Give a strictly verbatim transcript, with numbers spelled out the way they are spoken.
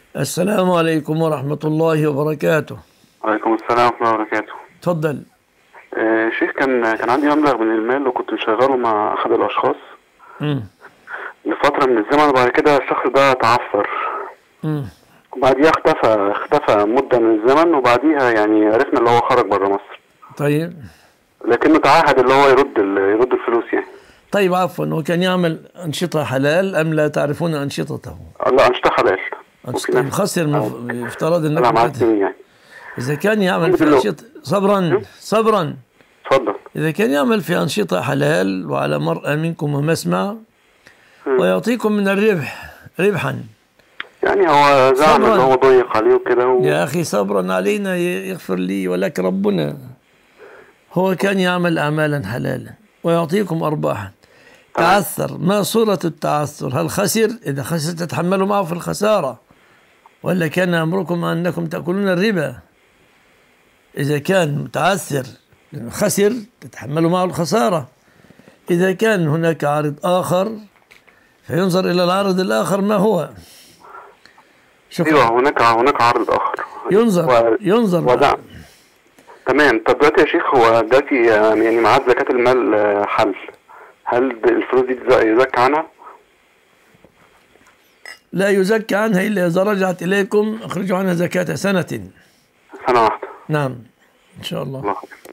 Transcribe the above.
السلام عليكم ورحمة الله وبركاته. وعليكم السلام ورحمة الله وبركاته. تفضل. آه شيخ، كان كان عندي مبلغ من المال وكنت مشغله مع أحد الأشخاص مم. لفترة من الزمن، وبعد كده الشخص ده تعثر. مم. وبعديها اختفى اختفى مدة من الزمن، وبعديها يعني عرفنا اللي هو خرج بره مصر، طيب. لكنه تعهد اللي هو يرد ال- يرد الفلوس يعني. طيب عفوا، هو كان يعمل أنشطة حلال أم لا تعرفون أنشطته؟ لا، أنشطة حلال. أنشطة طيب خسر مف... يفترض أنا أنكم مع كده. السنين يعني. إذا كان يعمل في الحمد لله. أنشطة صبرا صبرا اتفضل. إذا كان يعمل في أنشطة حلال وعلى مرأى منكم ومسمع ويعطيكم من الربح ربحا، يعني هو زعل صبراً. اللي هو ضيق عليه وكده و... يا أخي صبرا علينا يغفر لي ولك ربنا. هو كان يعمل أعمالا حلالا ويعطيكم أرباحا. تعثر، ما صورة التعثر؟ هل خسر؟ إذا خسر تتحملوا معه في الخسارة، ولا كان أمركم أنكم تأكلون الربا؟ إذا كان متعثر لأنه خسر تتحملوا معه الخسارة. إذا كان هناك عارض آخر فينظر إلى العارض الآخر ما هو. شكرا. ايوه، هناك هناك عرض اخر. ينظر و... ينظر ودع... تمام. طب دلوقتي يا شيخ، هو دلوقتي يعني معاد زكاة المال آه، حل، هل الفلوس دي تز- يزكى عنها؟ لا يزكى عنها إلا إذا رجعت إليكم، أخرجوا عنها زكاة سنة. سنة واحدة. نعم إن شاء الله. الله.